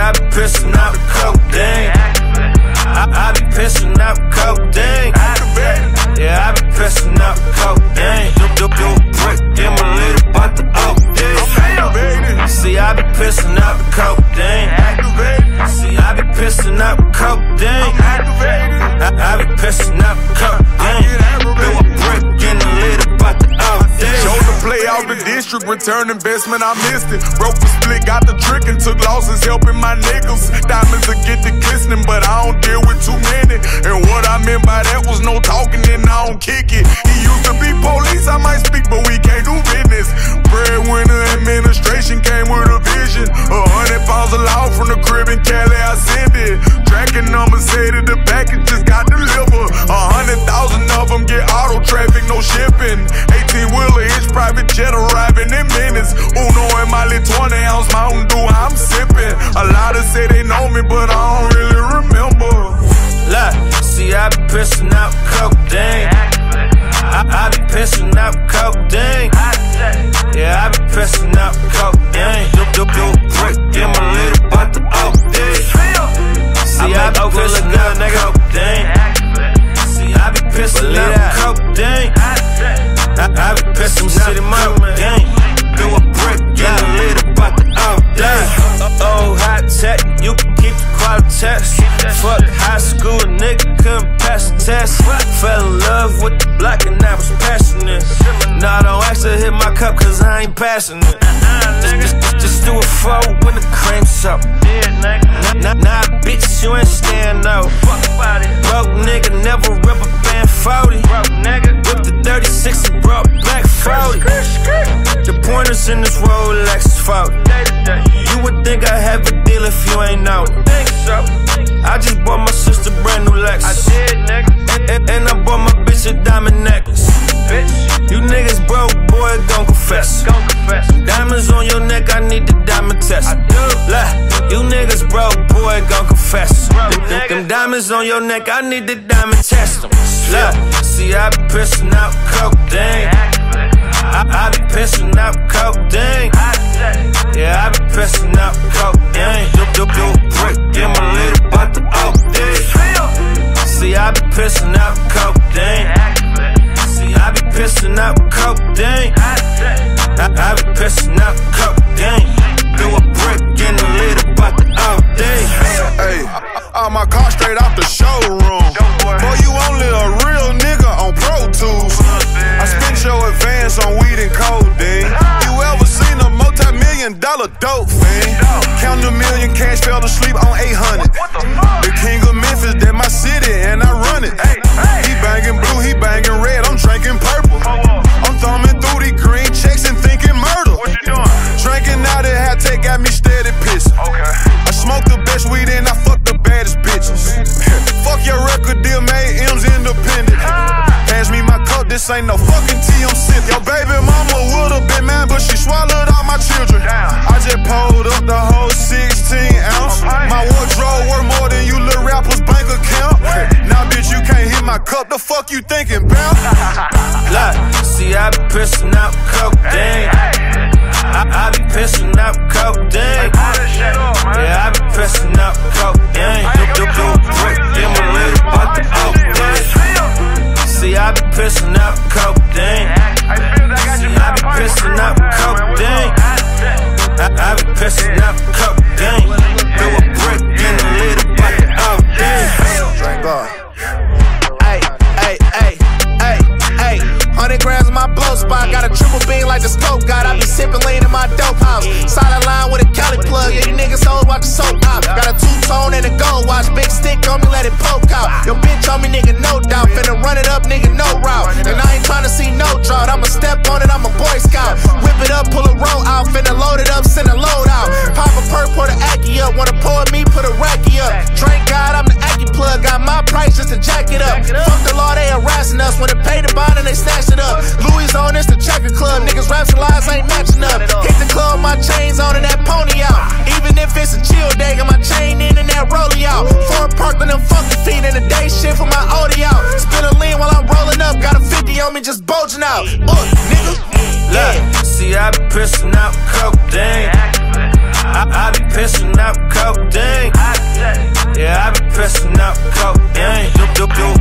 I be pissing out the codeine. I be pissing out the codeine. Yeah, I be pissing out the codeine. Do brick in my little about the OD. See, I be pissing out the codeine. See, I be pissing out the codeine. I be pissing out the codeine. Do a brick in the little about the OD. Shoulder play out the district, return investment, I missed it. Broke the split, got the trick and took losses, helping my niggas. Diamonds will get the glistening, but I don't deal with too many. And what I meant by that was no talking and I don't kick it. He used to be police, I might speak, but we can't do business. Breadwinner administration came with a vision. 100 pounds of law from the crib in Cali, I sent it. Tracking numbers say that the package just got delivered. 100,000 of them get auto traffic, no shipping. 18-wheeler, hitch private jet arriving in minutes. Uno in my little 20-ounce Mountain Dew, I'm sipping. A lot of say they know me, but I don't really remember. Look, see, I be pissing out codeine. I be pissing out codeine. Yeah, I be pissing out codeine. Do brick in my little about the OD. See, I be pissing out codeine. See, I be pissing out codeine. I be pissing out codeine. Do a brick in my little about the OD. Oh, high tech, you can keep the quality test. Fuck high school, nigga couldn't pass the test. Fell in love with the block and I was passionate. Nah, don't actually hit my cup cause I ain't passing it. Just do a 4 when the cream's up. Nah, bitch, you ain't stand out. Broke nigga never rip a band 40. Whipped the 36 and brought back 40. The pointers in this Rolex is 40. You would think I have a deal if you ain't know it. I just bought my sister brand new Lexus. And I bought my bitch a diamond necklace. You niggas broke, boy, gon' confess. Diamonds on your neck, I need the diamond test. Look, you niggas broke, boy, gon' confess. Them diamonds on your neck, I need the diamond test. Look, see, I be pissing out codeine. I be pissing out codeine. Yeah, I be pissing out codeine. Do brick in my little about the OD. See, I be pissing out codeine. See, I be pissing out codeine. I be pissing out codeine. Do a brick in the little about the OD. Hey, all my car straight out the showroom. Boy, you only a real nigga on Pro Tools. I spent your advance on weed and codeine. You ever seen a multi-million-dollar dope fiend? Count a million cash, fell asleep on 800. The king of Memphis, that my city, and I run it. He banging blue, he banging red, I'm drinking purple. I'm thumbing through the green checks and thinking murder. Drinking out of hat take got me steady pissing. I smoke the best weed and I fuck the baddest bitches. Fuck your record deal, made M's independent. Pass me my cup, this ain't no fucking tea, I'm sipping. Your baby mama would've been mad, but she swallowed all my children. I just pulled up the whole 16 ounce. My wardrobe worth more than you little rappers' bank account. Now bitch, you can't hit my cup, the fuck you thinking, pal? Look, see, I be pissing out codeine. I be pissing out codeine. Yeah, I be pissing out codeine. Do brick in my little about the OD. See, I be pissing out codeine. See, I be pissing out codeine. I be pissing out codeine. Do a brick in the little about the OD. Drink God. Ay, ay, ay, ay, ay. 100 grams in my blow spot. Got a triple beam like the scope got. I be sipping lean in my dope house. Solid line with a Cali plug. Yeah, you niggas hoes watch the soap out. Got a two-tone and a gold watch. Big stick on me, let it poke out. Your bitch on me, nigga, no doubt. Finna run it up, nigga, no route. And I ain't tryna see no drought. I'ma step on it, I'm a Boy Scout. Whip it up, pull a roll out. Finna load it up, send a load out. Pop a perk, pour the Aki up. Wanna pour me, put a Racky up. Drink God, I'm the Aki plug. Got my price just to jack it up. Fuck the law, they harassing us. When they pay the bond and they snatch it up. Louis on this, the checker club. Niggas raps and lies ain't matching up. Hit the club, my chains on and that pony out. Even if it's a chill day, got my chain in and that rollie out. Ford Park with them funky feet and the day shit for my Audi out. Spin a lean while I'm rolling up. Got a 50 on me just bulging out. Nigga. Look, see, I be pissing out codeine. I be pissing pissing out codeine. Yeah, I be pissing out codeine. Do